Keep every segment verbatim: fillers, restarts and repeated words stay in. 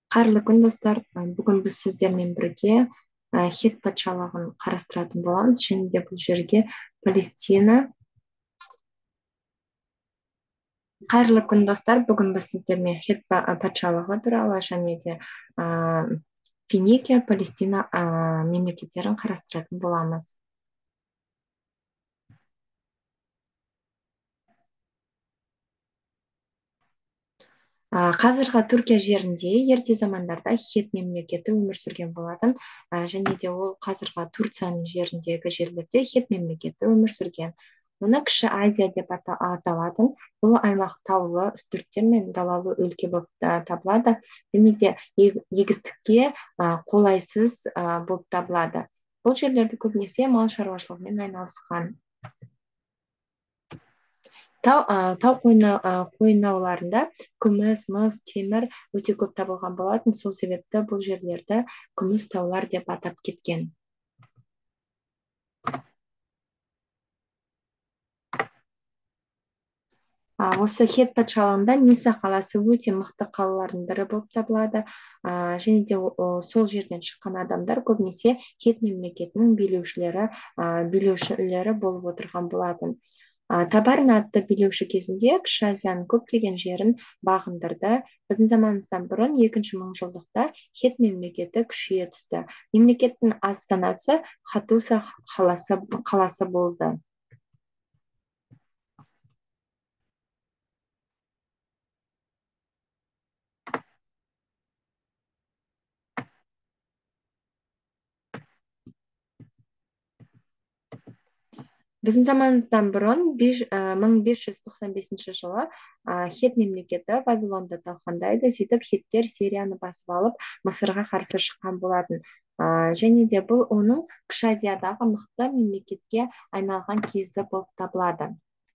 Қайырлы күн, достар. Бүгін біз сіздермен бірге ә, хет патшалығын қарастыратын боламыз. Және де бұл жерге Палестина. Қайырлы күн, достар. Бүгін біз сіздермен хет па- патшалығы туралы және де ә, Финикия, Палестина ә, мемлекеттерін қарастыратын боламыз. Ә, қазіргі Түркия жерінде ерте замандарда хет мемлекеті өмір сүрген болатын. Ә, және де ол қазіргі Турцияның жеріндегі жерлерде хет мемлекеті өмір сүрген. Оны кіші Азия деп ата- аталатын. Бұл аймақ таулы үстірттер мен далалы өлке болып та- табылады. Және де ег- егістікке ә, қолайсыз ә, болып табылады. Бұл жерлерді көбінесе мал шаруашылығымен айналысқан. Тау, а, тау қойна- а, қойнауларында күміс, мыс, темір өте көп табылған болатын. Сол себепті бұл жерлерді күміс таулар деп атап кеткен. А, осы хет патшалығында Ниса қаласы өте мықты қалалардың бірі болып табылады. А, және де о- сол жерден шыққан адамдар көбінесе хет мемлекетінің билеушілері, а, билеушілері болып отырған болатын. А, Табарин атты билеуші кезінде кіші Азияның көптеген жерін бағындырды. Біздің заманымыздан бұрын екінші мыңжылдықта хет мемлекеті күшейе түсті. Мемлекеттің астанасы Хатуса қаласы, қаласы болды. Біздің заманымыздан бұрын беш- ә, мың бес жүз тоқсан бесінші жылы ә, хет мемлекеті Вавилонды талқандайды. Сөйтіп хеттер Сирияны басып алып Мысырға қарсы шыққан болатын. Ә, және де бұл оның Кіші Азиядағы мықты мемлекетке айналған кезі болып табылады.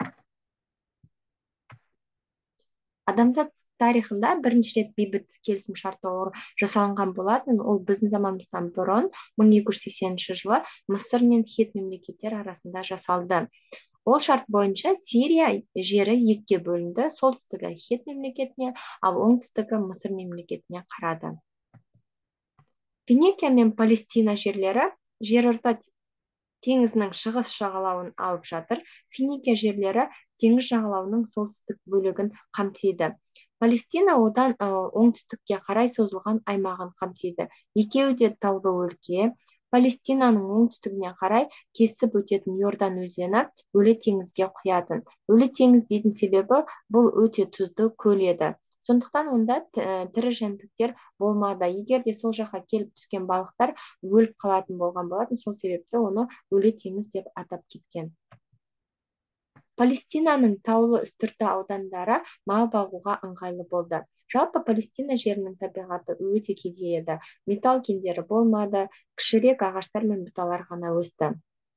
Адамзат тарихында бірінші рет бейбіт келісім шарты жасалынған болатын. Ол біздің заманымыздан бұрын мың екі жүз сексенінші жылы Мысыр мен хет мемлекеттер арасында жасалды. Ол шарт бойынша Сирия жері екіге бөлінді. Солтүстігі хет мемлекетіне, ал оңтүстігі Мысыр мемлекетіне қарады. Финикия мен Палестина жерлері жерорта теңізінің шығыс жағалауын алып жатыр. Финикия жерлері теңіз жағалауының солтүстік бөлігін қамтиды. Палестина одан ә, оңтүстікке қарай созылған аймағын қамтиды. Екеуі де таулы өлке. Палестинаның оңтүстігіне қарай кесіп өтетін Иордан өзені Өлі теңізге құятын. Өлі теңіз дейтін себебі бұл өте тұзды көл еді. Сондықтан онда т- тірі жәндіктер болмады. Егер де сол жаққа келіп түскен балықтар өліп қалатын болған болатын. Сол себепті оны Өлі теңіз деп атап кеткен. Палестинаның таулы үстірті аудандары мал бағуға ыңғайлы болды. Жалпы Палестина жерінің табиғаты өте кедей еді. Металл кендері болмады, кішірек ағаштар мен бұталар ғана өсті.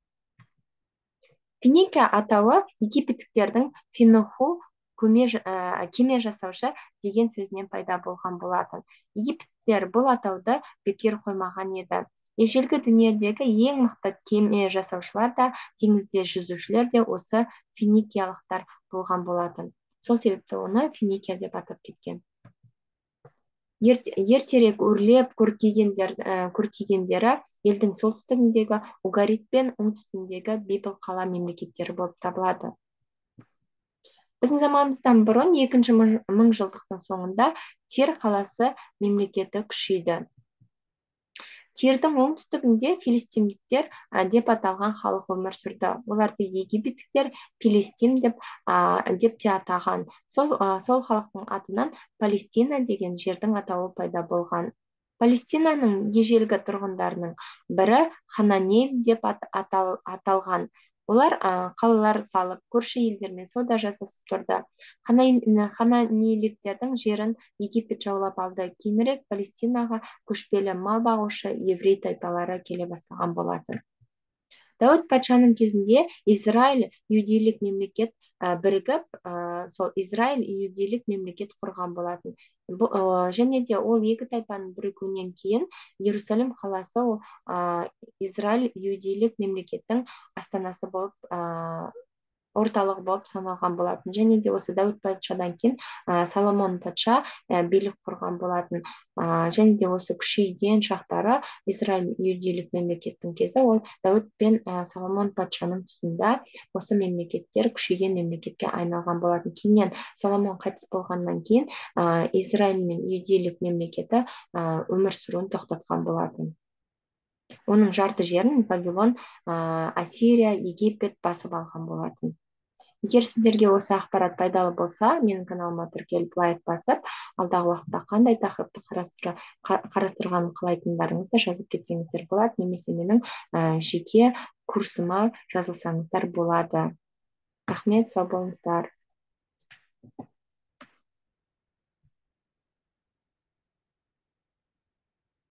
Финикия атауы египеттіктердің финуху көме, ж- ә, кеме жасаушы деген сөзінен пайда болған болатын. Египеттіктер бұл атауды бекер қоймаған еді. Ежелгі дүниедегі ең мықты кеме жасаушылар да, теңізде жүзушілер де осы финикиялықтар болған болатын. Сол себепті оны Финикия деп атап кеткен. Ерте- ертерек өрлеп көркейгендер, ә, көркейгендері елдің солтүстігіндегі Угарит пен оңтүстігіндегі Библ қала мемлекеттері болып табылады. Біздің заманымыздан бұрын екінші мың- мыңжылдықтың соңында Тир қаласы мемлекеті күшейді. Тирдің оңтүстігінде филистимдіктер ә, деп аталған халық өмір сүрді. Оларды египеттіктер Филистим деп, а, деп те атаған. Сол, а, сол халықтың атынан Палестина деген жердің атауы пайда болған. Палестинаның ежелгі тұрғындарының бірі Хананеев деп ат- атал- аталған. Олар а, қалалар салып, көрші елдермен сауда жасасып тұрды. Ханан- Хананейліктердің жерін Египет жаулап алды. Кейінірек Палестинаға көшпелі мал бағушы еврей тайпалары келе бастаған болатын. Дауд патшаның кезінде Израиль иудейлік мемлекет ә, бірігіп, ә, сол Израиль иудейлік мемлекет құрған болатын. Бұ- ә, және де ол екі тайпаның бірігуінен кейін Иерусалим қаласы ол, ә, Израиль иудейлік мемлекеттің астанасы болып ә, орталығы болып саналған болатын. Және де осы Дәуіт патшадан кейін ә, Соломон патша ә, билік құрған болатын. Ә, және де осы күшейген шақтары Израиль иудейлік мемлекеттің кезі ол Дәуіт пен ә, Соломон патшаның тұсында осы мемлекеттер күшейген мемлекетке айналған болатын. Кейіннен Соломон қайтыс болғаннан кейін ә, Израиль мен иудейлік мемлекеті ә, өмір сүруін тоқтатқан болатын. Оның жарты жерін Вавилон, ә, Ассирия, Египет басып алған болатын. Егер сіздерге осы ақпарат пайдалы болса, менің каналыма тіркеліп лайк басып, алдағы уақытта қандай тақырыпты қарастыра, қа- қарастырғанын қалайтындарыңызды жазып кетсеңіздер болады, немесе менің ә, жеке курсыма жазылсаңыздар болады. Рахмет, сау болыңыздар.